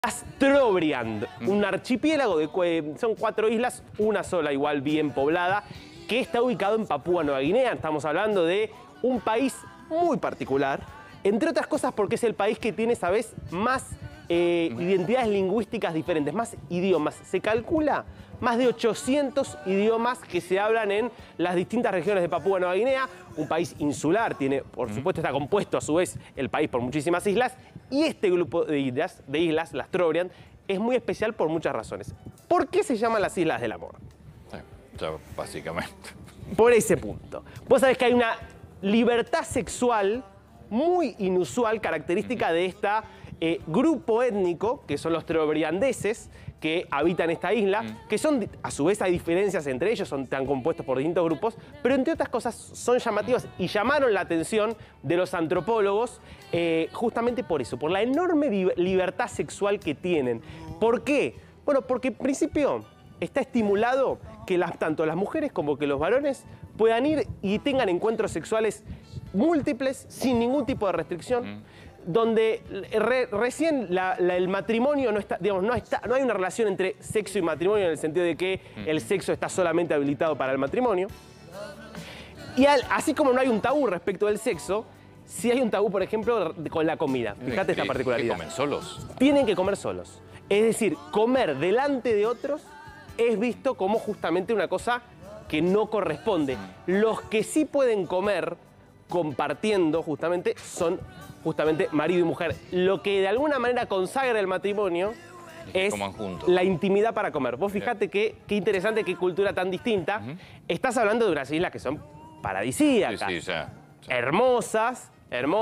Trobriand, un archipiélago son 4 islas, una sola igual bien poblada, que está ubicado en Papúa Nueva Guinea. Estamos hablando de un país muy particular, entre otras cosas porque es el país que tiene, ¿sabes?, más identidades lingüísticas diferentes, más idiomas. Se calcula más de 800 idiomas que se hablan en las distintas regiones de Papúa Nueva Guinea. Un país insular, tiene, por supuesto, está compuesto a su vez el país por muchísimas islas. Y este grupo de islas, las Trobriand, es muy especial por muchas razones. ¿Por qué se llaman las Islas del Amor? Ya, básicamente. Por ese punto. Vos sabés que hay una libertad sexual muy inusual, característica de este grupo étnico, que son los trobriandeses, que habitan esta isla, que son, a su vez hay diferencias entre ellos, están compuestos por distintos grupos, pero entre otras cosas son llamativas y llamaron la atención de los antropólogos justamente por eso, por la enorme libertad sexual que tienen. ¿Por qué? Bueno, porque en principio está estimulado que tanto las mujeres como que los varones puedan ir y tengan encuentros sexuales múltiples sin ningún tipo de restricción. Donde recién el matrimonio no está, digamos, no hay una relación entre sexo y matrimonio en el sentido de que el sexo está solamente habilitado para el matrimonio. Y así como no hay un tabú respecto del sexo, sí hay un tabú, por ejemplo, con la comida. Fíjate esta particularidad. ¿Que comen solos? Tienen que comer solos. Es decir, comer delante de otros es visto como justamente una cosa que no corresponde. Los que sí pueden comer compartiendo justamente son marido y mujer. Lo que de alguna manera consagra el matrimonio es la intimidad para comer. Vos fijate qué interesante, qué cultura tan distinta. Estás hablando de unas islas que son paradisíacas, hermosas,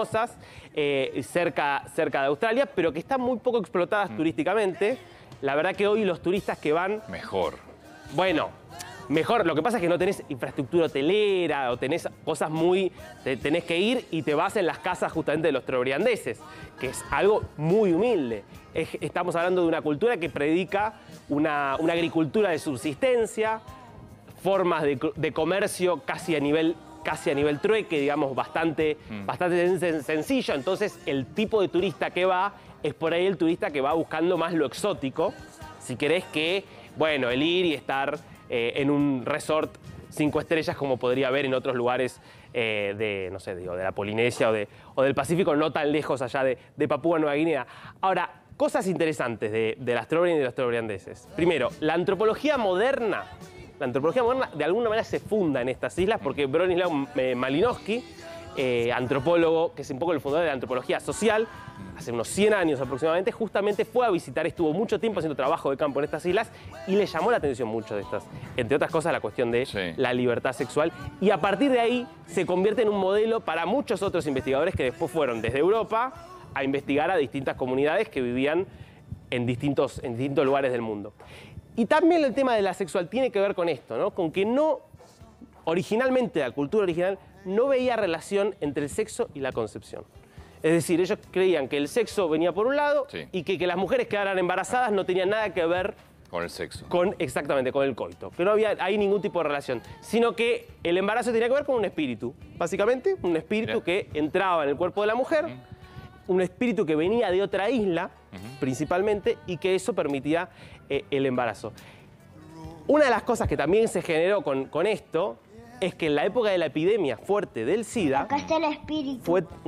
cerca de Australia, pero que están muy poco explotadas turísticamente. La verdad que hoy los turistas que van... Bueno, mejor. Lo que pasa es que no tenés infraestructura hotelera o tenés cosas tenés que ir y te vas en las casas justamente de los trobriandeses, que es algo muy humilde. Estamos hablando de una cultura que predica una agricultura de subsistencia, formas de comercio casi a nivel trueque, digamos, bastante sencillo. Entonces, el tipo de turista que va es por ahí el turista que va buscando más lo exótico, si querés que, bueno, el ir y estar en un resort 5 estrellas como podría haber en otros lugares de la Polinesia o del Pacífico, no tan lejos allá de Papúa Nueva Guinea. Ahora, cosas interesantes de las Trobriand y de los trobriandeses. Primero, la antropología moderna de alguna manera se funda en estas islas porque Bronislaw Malinowski, antropólogo, que es un poco el fundador de la antropología social, hace unos 100 años aproximadamente, justamente fue a visitar, estuvo mucho tiempo haciendo trabajo de campo en estas islas y le llamó la atención mucho de estas, entre otras cosas, la cuestión de la libertad sexual. Y a partir de ahí se convierte en un modelo para muchos otros investigadores que después fueron desde Europa a investigar a distintas comunidades que vivían en distintos lugares del mundo. Y también el tema de la sexual tiene que ver con esto, ¿no? Con que originalmente la cultura original no veía relación entre el sexo y la concepción. Es decir, ellos creían que el sexo venía por un lado y que las mujeres quedaran embarazadas no tenían nada que ver con el sexo. Exactamente, con el coito. Que no había ahí ningún tipo de relación, sino que el embarazo tenía que ver con un espíritu. Básicamente, un espíritu que entraba en el cuerpo de la mujer, un espíritu que venía de otra isla, principalmente, y que eso permitía el embarazo. Una de las cosas que también se generó con esto es que en la época de la epidemia fuerte del SIDA... Acá está el espíritu.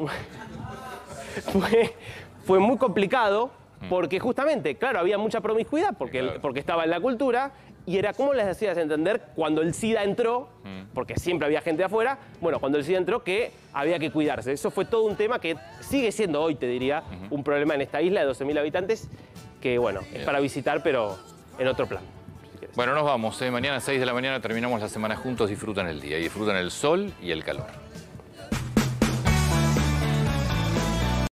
Fue muy complicado porque justamente, claro, había mucha promiscuidad porque estaba en la cultura y era como les hacías entender cuando el SIDA entró, porque siempre había gente afuera, bueno, cuando el SIDA entró que había que cuidarse. Eso fue todo un tema que sigue siendo hoy, te diría, un problema en esta isla de 12.000 habitantes que, bueno, es para visitar, pero en otro plan. Bueno, nos vamos. Mañana a 6 de la mañana terminamos la semana juntos. Disfrutan el día y disfrutan el sol y el calor.